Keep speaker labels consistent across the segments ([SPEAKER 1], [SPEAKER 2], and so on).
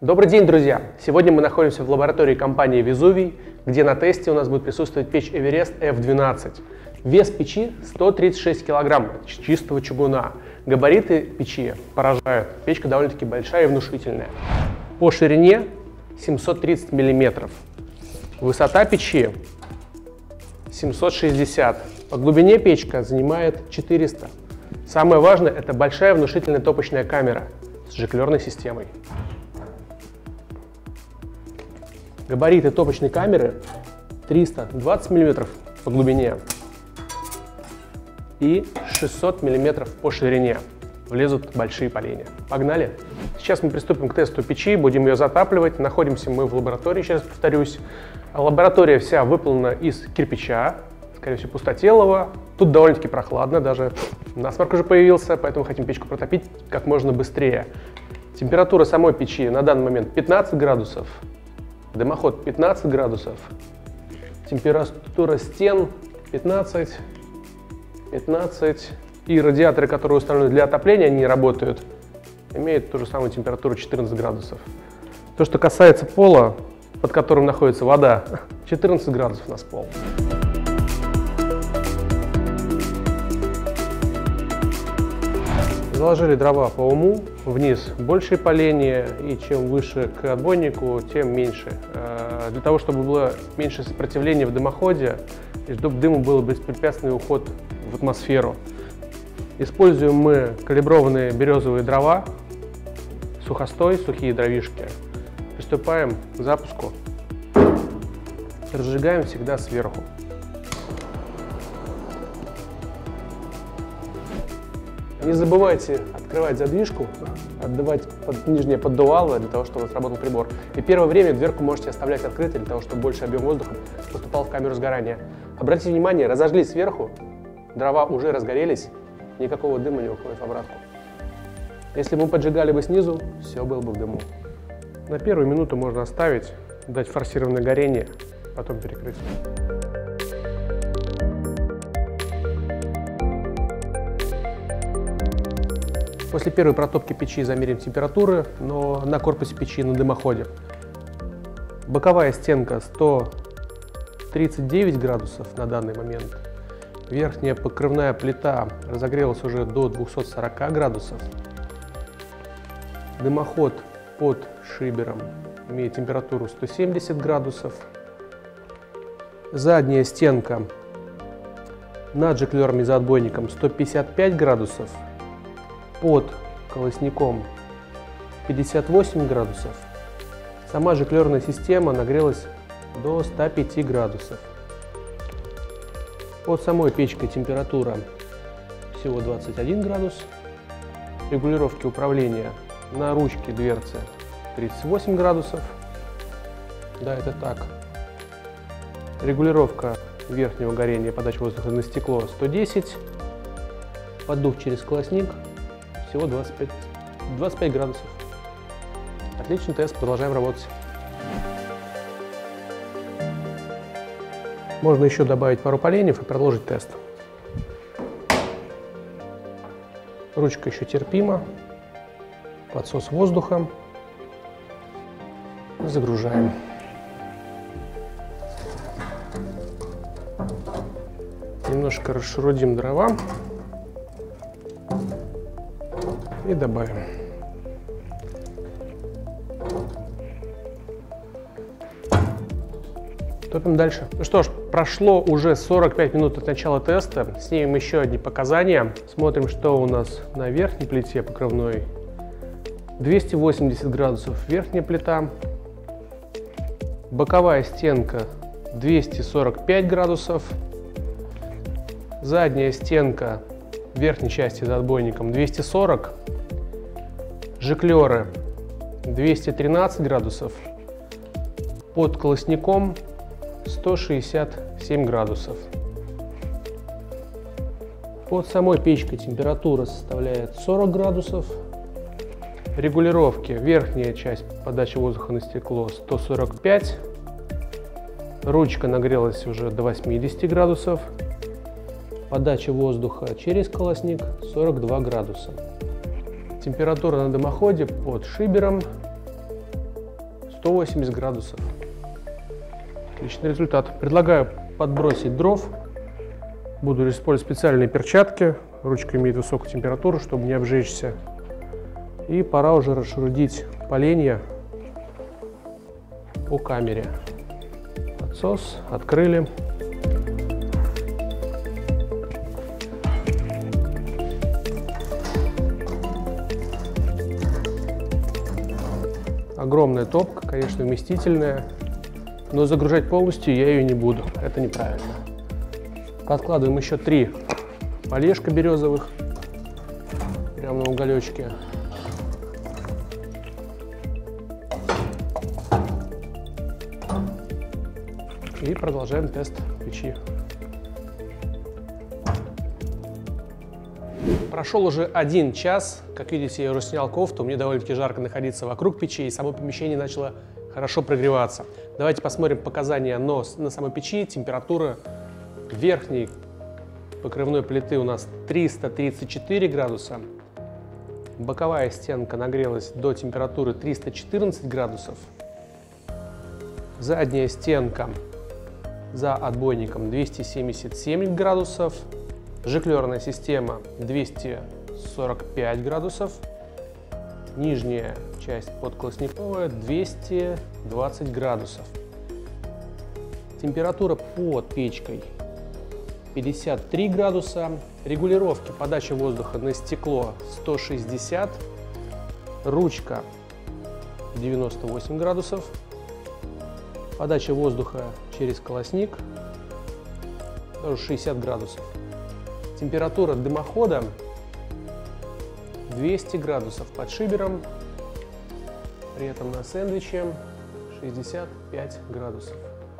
[SPEAKER 1] Добрый день, друзья! Сегодня мы находимся в лаборатории компании Везувий, где на тесте у нас будет присутствовать печь Эверест F12. Вес печи 136 кг чистого чугуна. Габариты печи поражают. Печка довольно-таки большая и внушительная. По ширине 730 мм. Высота печи 760. По глубине печка занимает 400. Самое важное – это большая внушительная топочная камера с жиклерной системой. Габариты топочной камеры 320 мм по глубине и 600 мм по ширине. Влезут большие поленья. Погнали! Сейчас мы приступим к тесту печи, будем ее затапливать. Находимся мы в лаборатории, сейчас повторюсь. Лаборатория вся выполнена из кирпича, скорее всего пустотелого. Тут довольно-таки прохладно, даже насморк уже появился, поэтому хотим печку протопить как можно быстрее. Температура самой печи на данный момент 15 градусов. Дымоход 15 градусов, температура стен 15, и радиаторы, которые установлены для отопления, они работают, имеют ту же самую температуру 14 градусов. То, что касается пола, под которым находится вода, 14 градусов у нас пол. Заложили дрова по уму, вниз большие поленья, и чем выше к отбойнику, тем меньше. Для того, чтобы было меньше сопротивления в дымоходе, и чтобы дыму был беспрепятственный уход в атмосферу. Используем мы калиброванные березовые дрова, сухостой, сухие дровишки. Приступаем к запуску. Разжигаем всегда сверху. Не забывайте открывать задвижку, отдавать нижнее поддувало для того, чтобы сработал прибор. И первое время дверку можете оставлять открытой для того, чтобы больше объем воздуха поступал в камеру сгорания. Обратите внимание, разожгли сверху, дрова уже разгорелись, никакого дыма не уходит в обратку. Если бы мы поджигали бы снизу, все было бы в дыму. На первую минуту можно оставить, дать форсированное горение, потом перекрыть. После первой протопки печи замерим температуры, но на корпусе печи на дымоходе. Боковая стенка 139 градусов на данный момент. Верхняя покрывная плита разогрелась уже до 240 градусов. Дымоход под шибером имеет температуру 170 градусов. Задняя стенка над жиклером и за отбойником 155 градусов. Под колосником 58 градусов. Сама жиклерная система нагрелась до 105 градусов. Под самой печкой температура всего 21 градус. Регулировки управления на ручке дверцы 38 градусов. Да, это так. Регулировка верхнего горения, подачи воздуха на стекло 110. Поддув через колосник всего 25 градусов. Отличный тест, продолжаем работать. Можно еще добавить пару поленьев и продолжить тест. Ручка еще терпима. Подсос воздуха. Загружаем. Немножко расшерудим дрова. И добавим. Топим дальше. Ну что ж, прошло уже 45 минут от начала теста. Снимем еще одни показания. Смотрим, что у нас на верхней плите покрывной. 280 градусов верхняя плита. Боковая стенка 245 градусов. Задняя стенка верхней части за отбойником 240. Жиклеры 213 градусов. Под колосником 167 градусов. Под самой печкой температура составляет 40 градусов. Регулировки: верхняя часть подачи воздуха на стекло 145. Ручка нагрелась уже до 80 градусов. Подача воздуха через колосник 42 градуса. Температура на дымоходе под шибером 180 градусов. Отличный результат. Предлагаю подбросить дров. Буду использовать специальные перчатки. Ручка имеет высокую температуру, чтобы не обжечься. И пора уже расширить поленья по камере. Подсос открыли. Огромная топка, конечно, вместительная, но загружать полностью я ее не буду. Это неправильно. Подкладываем еще 3 полежка березовых прямо на уголечке. И продолжаем тест печи. Прошел уже 1 час. Как видите, я уже снял кофту. Мне довольно-таки жарко находиться вокруг печи, и само помещение начало хорошо прогреваться. Давайте посмотрим показания на самой печи. Температура верхней покрывной плиты у нас 334 градуса. Боковая стенка нагрелась до температуры 314 градусов. Задняя стенка за отбойником 277 градусов. Жиклерная система 245 градусов. Нижняя часть подколосниковая 220 градусов. Температура под печкой 53 градуса. Регулировки подачи воздуха на стекло 160. Ручка 98 градусов. Подача воздуха через колосник тоже 60 градусов. Температура дымохода 200 градусов под шибером, при этом на сэндвиче 65 градусов.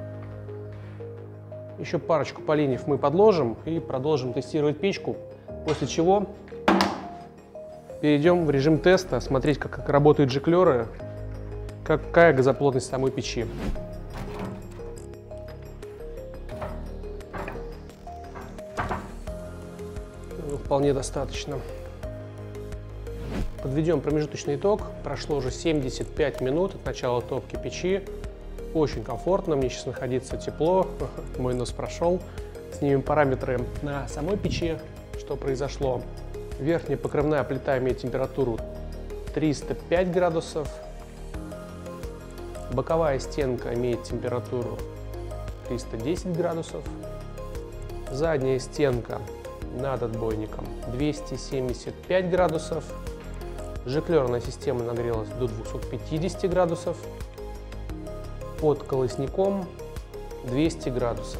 [SPEAKER 1] Еще парочку поленьев мы подложим и продолжим тестировать печку, после чего перейдем в режим теста, смотреть, как работают жиклеры, какая газоплотность самой печи. Вполне достаточно. Подведем промежуточный итог. Прошло уже 75 минут от начала топки печи. Очень комфортно, мне сейчас находится тепло, мой нос прошел. Снимем параметры на самой печи, что произошло. Верхняя покрывная плита имеет температуру 305 градусов. Боковая стенка имеет температуру 310 градусов. Задняя стенка над отбойником 275 градусов. Жиклерная система нагрелась до 250 градусов. Под колосником 200 градусов.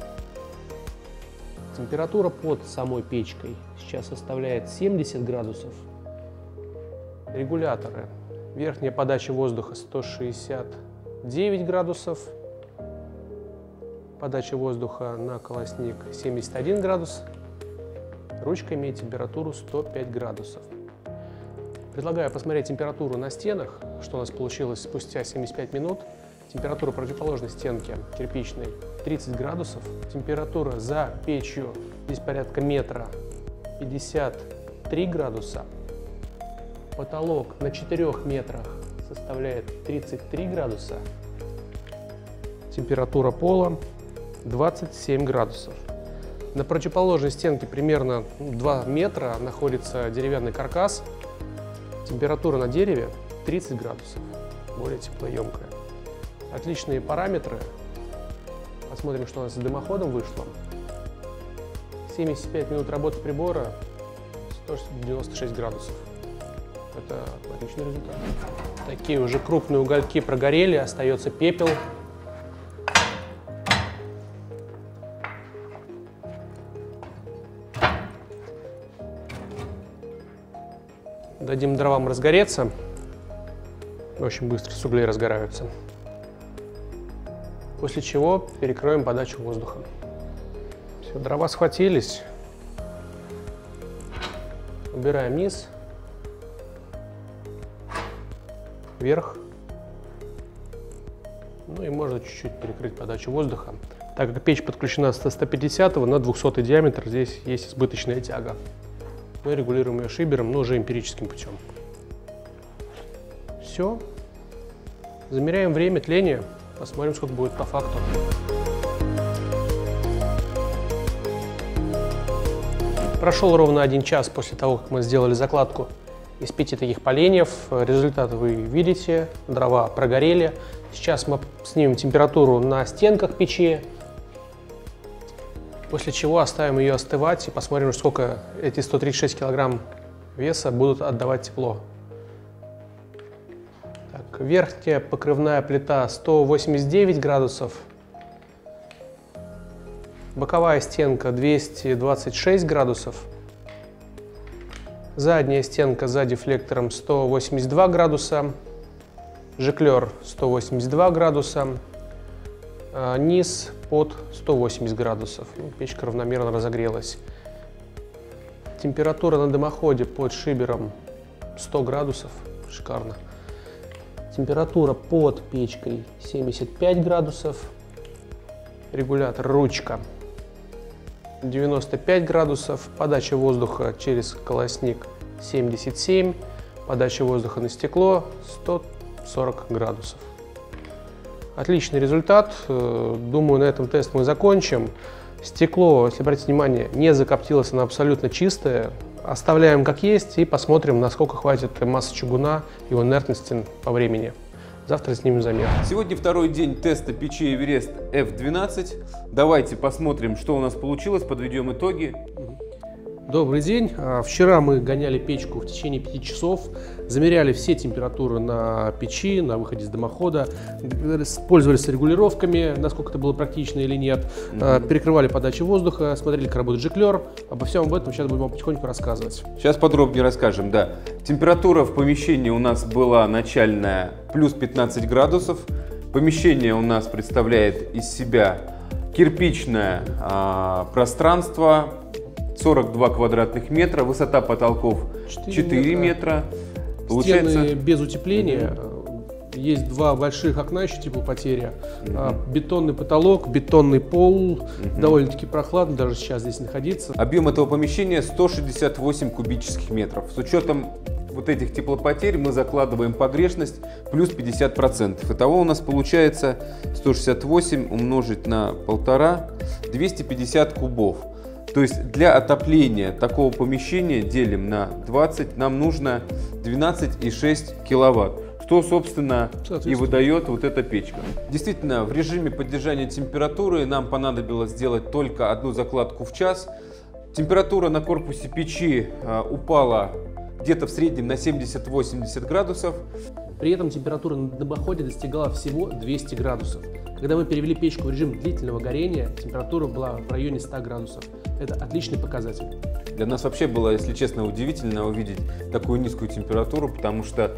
[SPEAKER 1] Температура под самой печкой сейчас составляет 70 градусов. Регуляторы. Верхняя подача воздуха 169 градусов. Подача воздуха на колосник 71 градус. Ручка имеет температуру 105 градусов. Предлагаю посмотреть температуру на стенах, что у нас получилось спустя 75 минут. Температура противоположной стенки кирпичной 30 градусов. Температура за печью, здесь порядка метра, 53 градуса. Потолок на 4 метрах составляет 33 градуса. Температура пола 27 градусов. На противоположной стенке примерно 2 метра находится деревянный каркас. Температура на дереве 30 градусов, более теплоемкая. Отличные параметры. Посмотрим, что у нас с дымоходом вышло. 75 минут работы прибора, 196 градусов. Это отличный результат. Такие уже крупные угольки прогорели, остается пепел. Дадим дровам разгореться. Очень быстро с углей разгораются. После чего перекроем подачу воздуха. Все, дрова схватились. Убираем низ, вверх. Ну и можно чуть-чуть перекрыть подачу воздуха. Так как печь подключена с 150 на 200 диаметр, здесь есть избыточная тяга. Мы регулируем ее шибером, но уже эмпирическим путем. Все. Замеряем время тления, посмотрим, сколько будет по факту. Прошел ровно 1 час после того, как мы сделали закладку из 5 таких поленьев. Результат вы видите, дрова прогорели. Сейчас мы снимем температуру на стенках печи, после чего оставим ее остывать и посмотрим, сколько эти 136 килограмм веса будут отдавать тепло. Так, верхняя покрывная плита 189 градусов. Боковая стенка 226 градусов. Задняя стенка за дефлектором 182 градуса. Жиклер 182 градуса. Низ под 180 градусов. Печка равномерно разогрелась. Температура на дымоходе под шибером 100 градусов. Шикарно. Температура под печкой 75 градусов. Регулятор ручка 95 градусов, подача воздуха через колосник 77, подача воздуха на стекло 140 градусов. Отличный результат. Думаю, на этом тест мы закончим. Стекло, если обратить внимание, не закоптилось, оно абсолютно чистое. Оставляем как есть и посмотрим, насколько хватит массы чугуна, его инертности по времени. Завтра снимем замер.
[SPEAKER 2] Сегодня второй день теста печи Эверест F12. Давайте посмотрим, что у нас получилось, подведем итоги.
[SPEAKER 1] Добрый день. Вчера мы гоняли печку в течение 5 часов, замеряли все температуры на печи, на выходе из дымохода, пользовались регулировками, насколько это было практично или нет, перекрывали подачу воздуха, смотрели, как работает жиклер. Обо всем об этом сейчас будем вам потихоньку рассказывать.
[SPEAKER 2] Сейчас подробнее расскажем, да. Температура в помещении у нас была начальная плюс 15 градусов. Помещение у нас представляет из себя кирпичное пространство, 42 квадратных метра, высота потолков 4 метра.
[SPEAKER 1] Стены без утепления, есть 2 больших окна, еще теплопотеря, бетонный потолок, бетонный пол, довольно-таки прохладно даже сейчас здесь находиться.
[SPEAKER 2] Объем этого помещения 168 кубических метров. С учетом вот этих теплопотерь мы закладываем погрешность плюс 50%. Итого у нас получается 168 умножить на 1,5, 250 кубов. То есть для отопления такого помещения делим на 20, нам нужно 12,6 киловатт, что, собственно, и выдает вот эта печка. Действительно, в режиме поддержания температуры нам понадобилось сделать только 1 закладку в час. Температура на корпусе печи упала где-то в среднем на 70-80 градусов.
[SPEAKER 1] При этом температура на дымоходе достигала всего 200 градусов. Когда мы перевели печку в режим длительного горения, температура была в районе 100 градусов. Это отличный показатель.
[SPEAKER 2] Для нас вообще было, если честно, удивительно увидеть такую низкую температуру, потому что,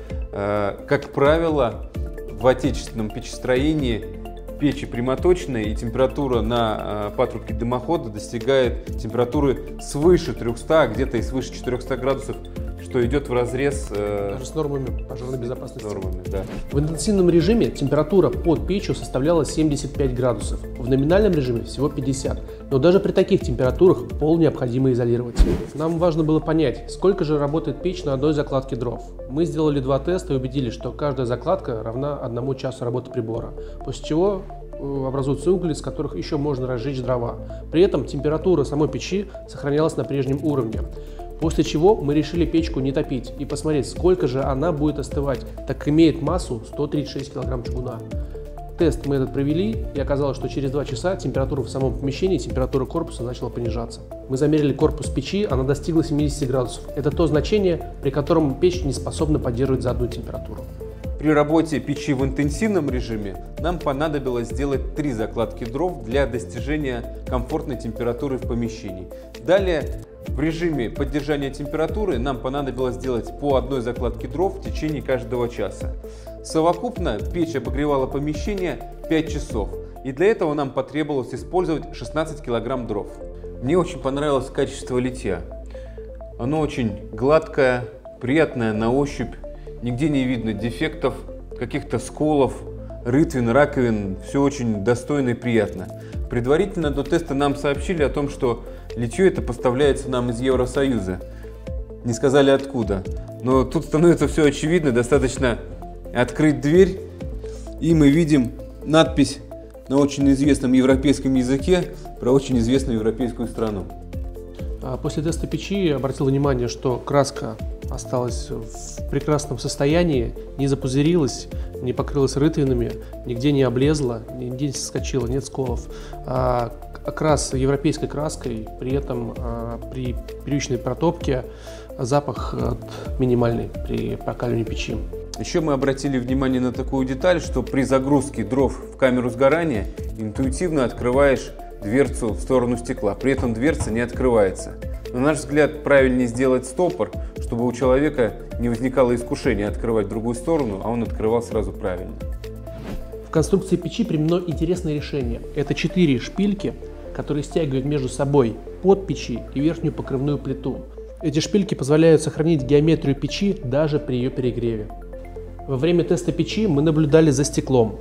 [SPEAKER 2] как правило, в отечественном печестроении печи прямоточные, и температура на патрубке дымохода достигает температуры свыше 300, где-то и свыше 400 градусов, что идет вразрез
[SPEAKER 1] даже с нормами пожарной безопасности.
[SPEAKER 2] Да.
[SPEAKER 1] В интенсивном режиме температура под печью составляла 75 градусов, в номинальном режиме всего 50. Но даже при таких температурах пол необходимо изолировать. Нам важно было понять, сколько же работает печь на одной закладке дров. Мы сделали 2 теста и убедились, что каждая закладка равна 1 часу работы прибора, после чего образуются угли, из которых еще можно разжечь дрова. При этом температура самой печи сохранялась на прежнем уровне. После чего мы решили печку не топить и посмотреть, сколько же она будет остывать, так как имеет массу 136 кг чугуна. Тест мы этот провели, и оказалось, что через 2 часа температура в самом помещении, температура корпуса начала понижаться. Мы замерили корпус печи, она достигла 70 градусов. Это то значение, при котором печь не способна поддерживать заданную температуру.
[SPEAKER 2] При работе печи в интенсивном режиме нам понадобилось сделать 3 закладки дров для достижения комфортной температуры в помещении. Далее, в режиме поддержания температуры нам понадобилось сделать по 1 закладке дров в течение каждого часа. Совокупно печь обогревала помещение 5 часов, и для этого нам потребовалось использовать 16 кг дров. Мне очень понравилось качество литья. Оно очень гладкое, приятное на ощупь, нигде не видно дефектов, каких-то сколов, рытвин, раковин, все очень достойно и приятно. Предварительно до теста нам сообщили о том, что литье это поставляется нам из Евросоюза. Не сказали откуда, но тут становится все очевидно, достаточно открыть дверь И мы видим надпись на очень известном европейском языке про очень известную европейскую страну.
[SPEAKER 1] После теста печи обратил внимание, что краска осталась в прекрасном состоянии, не запузырилась, не покрылась рытвинами, нигде не облезла, нигде не соскочила, нет сколов. Окрас европейской краской, при этом при первичной протопке запах минимальный при прокаливании печи.
[SPEAKER 2] Еще мы обратили внимание на такую деталь, что при загрузке дров в камеру сгорания интуитивно открываешь дверцу в сторону стекла, при этом дверца не открывается. На наш взгляд, правильнее сделать стопор, чтобы у человека не возникало искушения открывать в другую сторону, а он открывал сразу правильно.
[SPEAKER 1] В конструкции печи применено интересное решение. Это 4 шпильки, которые стягивают между собой под печи и верхнюю покрывную плиту. Эти шпильки позволяют сохранить геометрию печи даже при ее перегреве. Во время теста печи мы наблюдали за стеклом.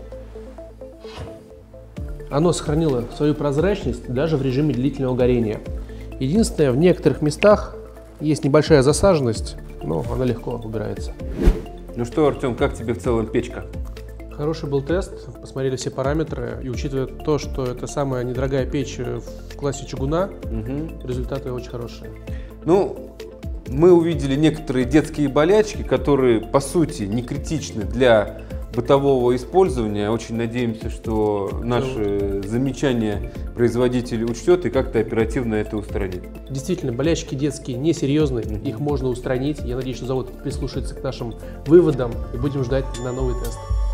[SPEAKER 1] Оно сохранило свою прозрачность даже в режиме длительного горения. Единственное, в некоторых местах есть небольшая засаженность, но она легко убирается.
[SPEAKER 2] Ну что, Артем, как тебе в целом печка?
[SPEAKER 1] Хороший был тест, посмотрели все параметры, и учитывая то, что это самая недорогая печь в классе чугуна, результаты очень хорошие.
[SPEAKER 2] Ну, мы увидели некоторые детские болячки, которые по сути не критичны для бытового использования. Очень надеемся, что наши замечания производитель учтет и как-то оперативно это устранит.
[SPEAKER 1] Действительно, болячки детские несерьезные, их можно устранить. Я надеюсь, что завод прислушается к нашим выводам и будем ждать на новый тест.